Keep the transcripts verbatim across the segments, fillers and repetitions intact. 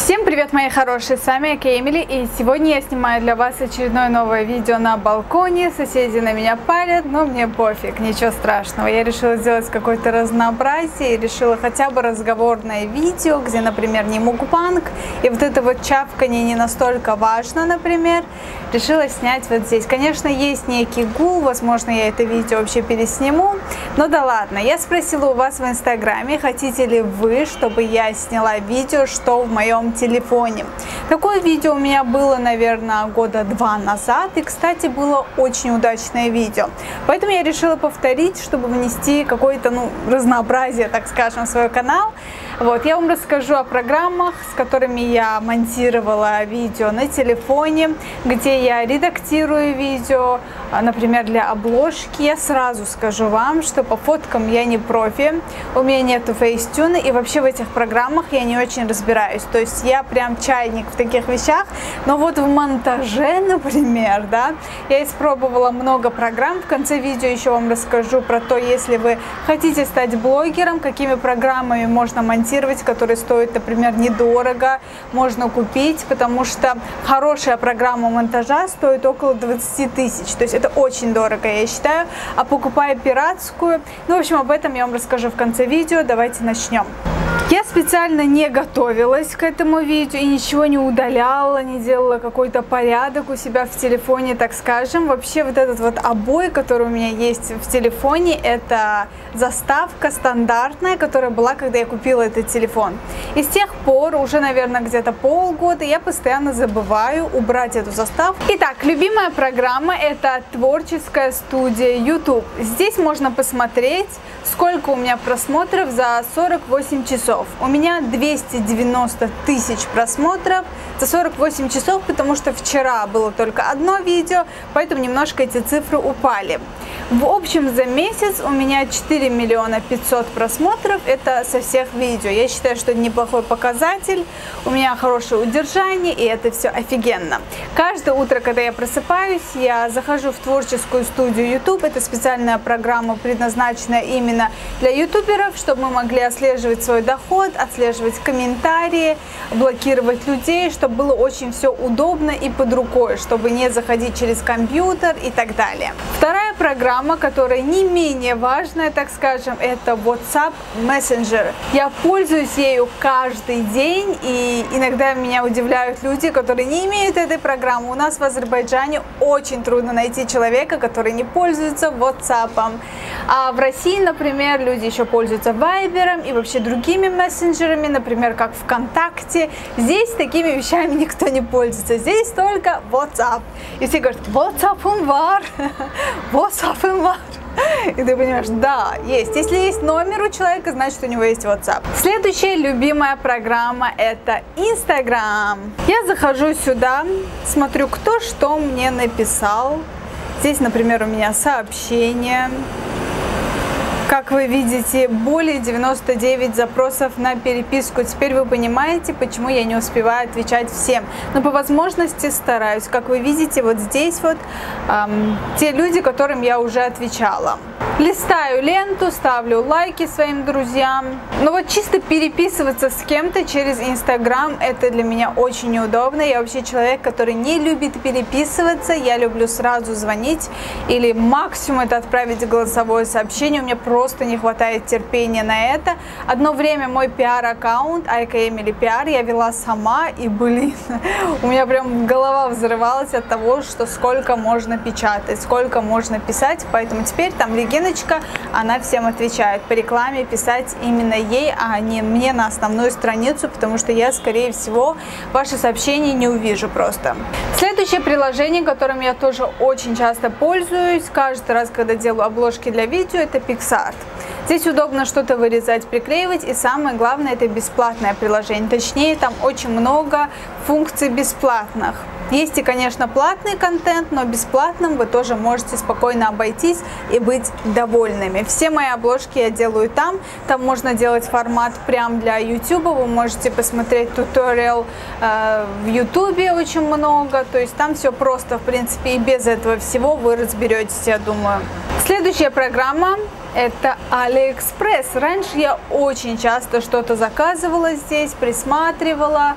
Всем привет, мои хорошие, с вами Эмили, и сегодня я снимаю для вас очередное новое видео на балконе. Соседи на меня палят, но мне пофиг, ничего страшного. Я решила сделать какое-то разнообразие и решила хотя бы разговорное видео, где, например, не мукбанг, и вот это вот чавканье не настолько важно, например. Решила снять вот здесь. Конечно, есть некий гул, возможно, я это видео вообще пересниму, но да ладно. Я спросила у вас в инстаграме, хотите ли вы, чтобы я сняла видео, что в моем телефоне. Такое видео у меня было, наверное, года два назад, и, кстати, было очень удачное видео. Поэтому я решила повторить, чтобы внести какое-то, ну, разнообразие, так скажем, в свой канал. Вот, я вам расскажу о программах, с которыми я монтировала видео на телефоне, где я редактирую видео, например, для обложки. Я сразу скажу вам, что по фоткам я не профи, у меня нету фейстюна, и вообще в этих программах я не очень разбираюсь. То есть я прям чайник в таких вещах, но вот в монтаже, например, да, я испробовала много программ. В конце видео еще вам расскажу про то, если вы хотите стать блогером, какими программами можно монтировать, которые стоят, например, недорого, можно купить, потому что хорошая программа монтажа стоит около двадцати тысяч, то есть это очень дорого, я считаю, а покупая пиратскую, ну, в общем, об этом я вам расскажу в конце видео. Давайте начнем. Я специально не готовилась к этому видео и ничего не удаляла, не делала какой-то порядок у себя в телефоне, так скажем. Вообще вот этот вот обой, который у меня есть в телефоне, это заставка стандартная, которая была, когда я купила этот телефон. И с тех пор, уже, наверное, где-то полгода, я постоянно забываю убрать эту заставку. Итак, любимая программа — это творческая студия YouTube. Здесь можно посмотреть, сколько у меня просмотров за сорок восемь часов. У меня двести девяносто тысяч просмотров за сорок восемь часов, потому что вчера было только одно видео, поэтому немножко эти цифры упали. В общем, за месяц у меня четыре миллиона пятьсот просмотров, это со всех видео. Я считаю, что это неплохой показатель, у меня хорошее удержание, и это все офигенно. Каждое утро, когда я просыпаюсь, я захожу в творческую студию YouTube. Это специальная программа, предназначенная именно для ютуберов, чтобы мы могли отслеживать свой доход, отслеживать комментарии, блокировать людей, чтобы было очень все удобно и под рукой, чтобы не заходить через компьютер и так далее. Вторая программа, которая не менее важная, так скажем, это WhatsApp Messenger. Я пользуюсь ею каждый день, и иногда меня удивляют люди, которые не имеют этой программы. У нас в Азербайджане очень трудно найти человека, который не пользуется WhatsApp. А в России, например, люди еще пользуются Viber и вообще другими мессенджерами, например, как ВКонтакте. Здесь такими вещами никто не пользуется. Здесь только WhatsApp. И все говорят: WhatsApp он var, WhatsApp он var. И ты понимаешь, да, есть. Если есть номер у человека, значит, у него есть WhatsApp. Следующая любимая программа — это Instagram. Я захожу сюда, смотрю, кто что мне написал. Здесь, например, у меня сообщение. Как вы видите, более девяноста девяти запросов на переписку. Теперь вы понимаете, почему я не успеваю отвечать всем. Но по возможности стараюсь. Как вы видите, вот здесь вот эм, те люди, которым я уже отвечала. Листаю ленту, ставлю лайки своим друзьям. Но вот чисто переписываться с кем-то через Инстаграм — это для меня очень неудобно. Я вообще человек, который не любит переписываться. Я люблю сразу звонить или максимум это отправить голосовое сообщение. У меня просто не хватает терпения на это. Одно время мой пиар-аккаунт Эмили пиар я вела сама, и, блин, у меня прям голова взрывалась от того, что сколько можно печатать, сколько можно писать. Поэтому теперь там Региночка, она всем отвечает. По рекламе писать именно ей, а не мне на основную страницу, потому что я, скорее всего, ваши сообщения не увижу просто. Следующее приложение, которым я тоже очень часто пользуюсь, каждый раз, когда делаю обложки для видео, это PicsArt. Здесь удобно что-то вырезать, приклеивать, и самое главное, это бесплатное приложение. Точнее, там очень много функций бесплатных. Есть и, конечно, платный контент, но бесплатным вы тоже можете спокойно обойтись и быть довольными. Все мои обложки я делаю там. Там можно делать формат прям для YouTube. Вы можете посмотреть туториал э, в YouTube очень много. То есть там все просто, в принципе, и без этого всего вы разберетесь, я думаю. Следующая программа — это AliExpress. Раньше я очень часто что-то заказывала здесь, присматривала.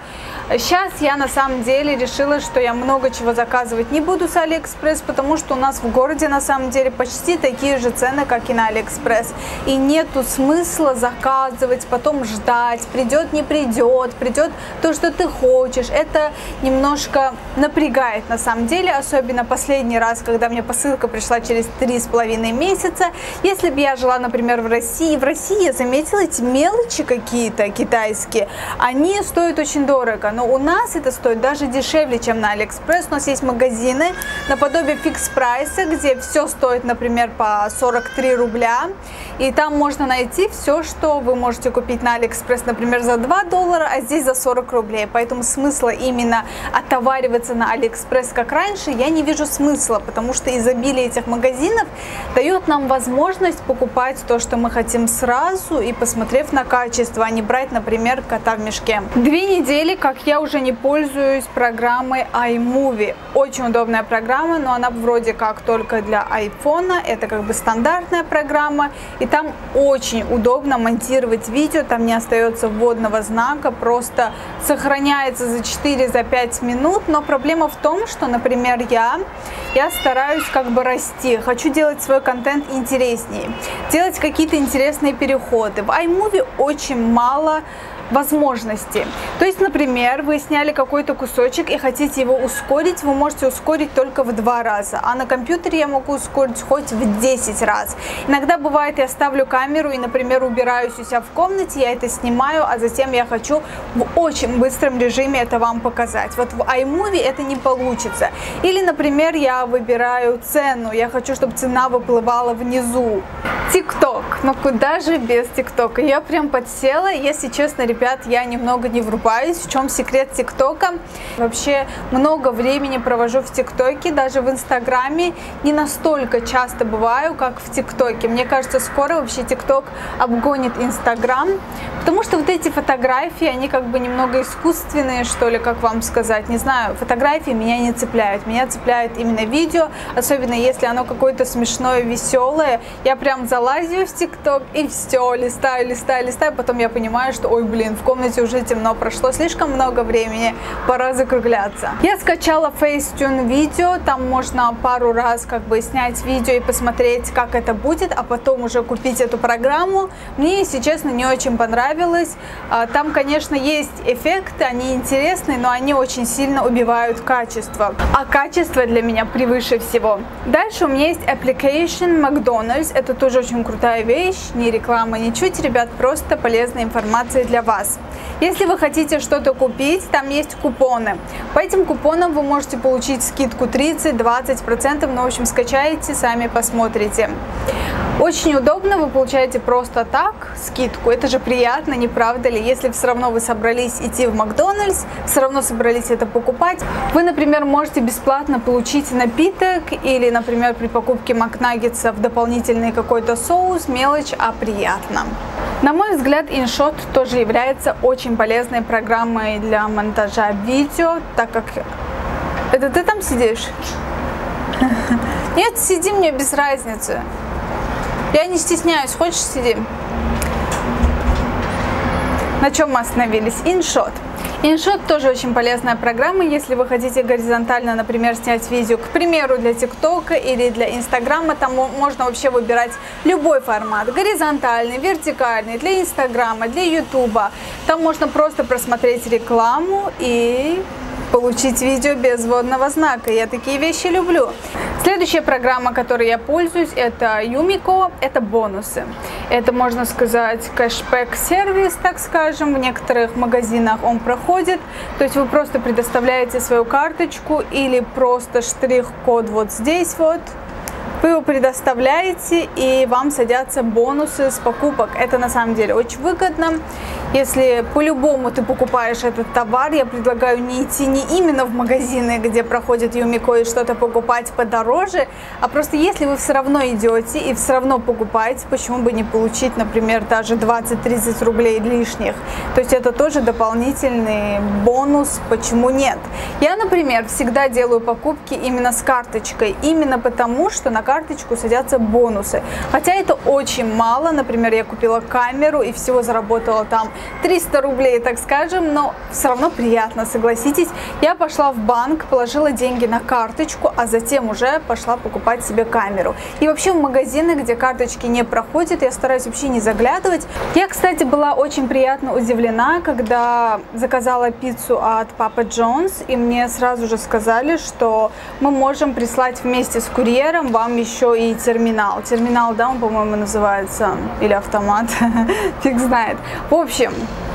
Сейчас я на самом деле решила, что я много чего заказывать не буду с Алиэкспресс, потому что у нас в городе на самом деле почти такие же цены, как и на Алиэкспресс. И нету смысла заказывать, потом ждать, придет, не придет, придет то, что ты хочешь. Это немножко напрягает на самом деле, особенно последний раз, когда мне посылка пришла через три с половиной месяца. Если бы я жила, например, в России, в России я заметила эти мелочи какие-то китайские, они стоят очень дорого. Но у нас это стоит даже дешевле, чем на Алиэкспресс. У нас есть магазины наподобие фикс-прайса, где все стоит, например, по сорок три рубля. И там можно найти все, что вы можете купить на Алиэкспресс, например, за два доллара, а здесь за сорок рублей. Поэтому смысла именно отовариваться на Алиэкспресс, как раньше, я не вижу смысла, потому что изобилие этих магазинов дает нам возможность покупать то, что мы хотим сразу, и посмотрев на качество, а не брать, например, кота в мешке. Две недели, как я уже не пользуюсь программой iMovie. Очень удобная программа, но она вроде как только для айфона. Это как бы стандартная программа. И там очень удобно монтировать видео. Там не остается вводного знака. Просто сохраняется за четыре-пять минут. Но проблема в том, что, например, я, я стараюсь как бы расти. Хочу делать свой контент интереснее. Делать какие-то интересные переходы. В iMovie очень мало возможности. То есть, например, вы сняли какой-то кусочек и хотите его ускорить, вы можете ускорить только в два раза, а на компьютере я могу ускорить хоть в десять раз. Иногда бывает, я ставлю камеру и, например, убираюсь у себя в комнате, я это снимаю, а затем я хочу в очень быстром режиме это вам показать. Вот в iMovie это не получится. Или, например, я выбираю цену, я хочу, чтобы цена выплывала внизу. ТикТок. Ну куда же без ТикТока? Я прям подсела, если честно, ребят, я немного не врубаюсь. В чем секрет ТикТока? Вообще много времени провожу в ТикТоке, даже в Инстаграме не настолько часто бываю, как в ТикТоке. Мне кажется, скоро вообще ТикТок обгонит Инстаграм, потому что вот эти фотографии, они как бы немного искусственные, что ли, как вам сказать, не знаю, фотографии меня не цепляют, меня цепляет именно видео, особенно если оно какое-то смешное, веселое. Я прям залазю в ТикТок и все, листаю, листаю, листаю, потом я понимаю, что, ой, блин, в комнате уже темно, прошло слишком много времени, пора закругляться. Я скачала Facetune видео, там можно пару раз как бы снять видео и посмотреть, как это будет, а потом уже купить эту программу. Мне, если честно, не очень понравилось. Там, конечно, есть эффекты, они интересные, но они очень сильно убивают качество. А качество для меня превыше всего. Дальше у меня есть application McDonald's, это тоже очень крутая вещь, не реклама, ничуть, ребят, просто полезная информация для вас. Если вы хотите что-то купить, там есть купоны. По этим купонам вы можете получить скидку тридцать-двадцать процентов, ну, в общем, скачаете, сами посмотрите. Очень удобно, вы получаете просто так скидку, это же приятно, не правда ли? Если все равно вы собрались идти в Макдональдс, все равно собрались это покупать, вы, например, можете бесплатно получить напиток или, например, при покупке макнаггетсов дополнительный какой-то соус, мелочь, а приятно. На мой взгляд, InShot тоже является очень полезной программой для монтажа видео, так как... Это ты там сидишь? Нет, сиди, мне без разницы. Я не стесняюсь, хочешь, сидим? На чем мы остановились? InShot. InShot тоже очень полезная программа, если вы хотите горизонтально, например, снять видео, к примеру, для ТикТока или для Инстаграма, там можно вообще выбирать любой формат, горизонтальный, вертикальный, для Инстаграма, для Ютуба. Там можно просто просмотреть рекламу и получить видео без вводного знака. Я такие вещи люблю. Следующая программа, которой я пользуюсь, это Юмико, это бонусы. Это, можно сказать, кэшбэк-сервис, так скажем, в некоторых магазинах он проходит. То есть вы просто предоставляете свою карточку или просто штрих-код вот здесь вот. Вы его предоставляете, и вам садятся бонусы с покупок. Это на самом деле очень выгодно. Если по-любому ты покупаешь этот товар, я предлагаю не идти не именно в магазины, где проходит Юмико, и что-то покупать подороже, а просто если вы все равно идете и все равно покупаете, почему бы не получить, например, даже двадцать-тридцать рублей лишних. То есть это тоже дополнительный бонус, почему нет. Я, например, всегда делаю покупки именно с карточкой, именно потому, что на карточку садятся бонусы. Хотя это очень мало. Например, я купила камеру и всего заработала там триста рублей, так скажем, но все равно приятно, согласитесь. Я пошла в банк, положила деньги на карточку, а затем уже пошла покупать себе камеру. И вообще в магазины, где карточки не проходят, я стараюсь вообще не заглядывать. Я, кстати, была очень приятно удивлена, когда заказала пиццу от Папа Джонс, и мне сразу же сказали, что мы можем прислать вместе с курьером вам еще и терминал. Терминал, да, он, по-моему, называется, или автомат, фиг знает. В общем,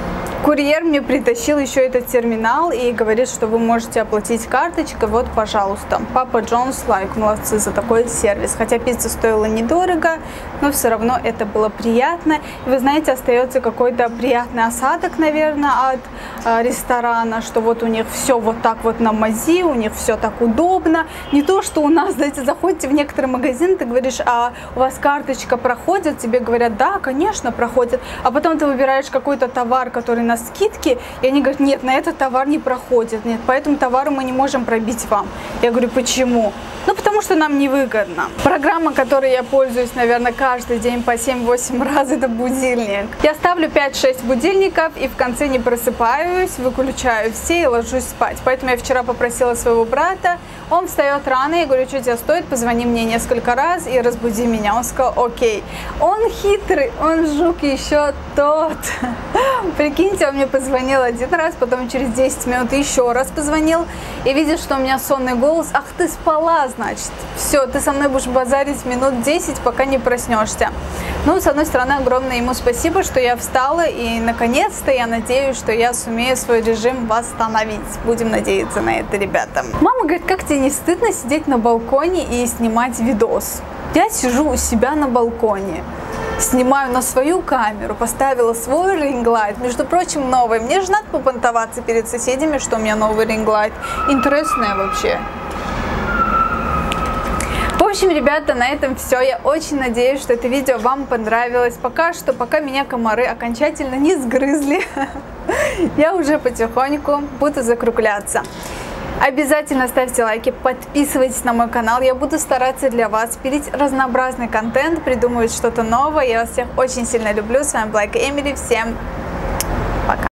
курьер мне притащил еще этот терминал и говорит, что вы можете оплатить карточкой. Вот, пожалуйста. Папа Джонс, лайк, молодцы за такой сервис. Хотя пицца стоила недорого, но все равно это было приятно. И вы знаете, остается какой-то приятный осадок, наверное, от э, ресторана, что вот у них все вот так вот на мази, у них все так удобно. Не то, что у нас, знаете, заходите в некоторые магазины, ты говоришь, а у вас карточка проходит? Тебе говорят, да, конечно, проходит. А потом ты выбираешь какой-то товар, который на скидки, и они говорят, нет, на этот товар не проходит, нет, по этому товару мы не можем пробить вам. Я говорю, почему? Ну, потому что нам невыгодно. Программа, которой я пользуюсь, наверное, каждый день по семь-восемь раз, это будильник. Я ставлю пять-шесть будильников и в конце не просыпаюсь, выключаю все и ложусь спать. Поэтому я вчера попросила своего брата, он встает рано, я говорю, что тебе стоит, позвони мне несколько раз и разбуди меня. Он сказал, окей. Он хитрый, он жук еще тот. Прикиньте, он мне позвонил один раз, потом через десять минут еще раз позвонил и видит, что у меня сонный голос. Ах, ты спала, значит. Все, ты со мной будешь базарить минут десять, пока не проснешься. Ну, с одной стороны, огромное ему спасибо, что я встала, и наконец-то я надеюсь, что я сумею свой режим восстановить. Будем надеяться на это, ребята. Мама говорит, как тебе не стыдно сидеть на балконе и снимать видос? Я сижу у себя на балконе. Снимаю на свою камеру, поставила свой ринглайт, между прочим, новый. Мне же надо попонтоваться перед соседями, что у меня новый ринглайт. Интересное вообще. В общем, ребята, на этом все. Я очень надеюсь, что это видео вам понравилось. Пока что, пока меня комары окончательно не сгрызли, я уже потихоньку буду закругляться. Обязательно ставьте лайки, подписывайтесь на мой канал. Я буду стараться для вас пилить разнообразный контент, придумывать что-то новое. Я вас всех очень сильно люблю. С вами была Эмили. Всем пока!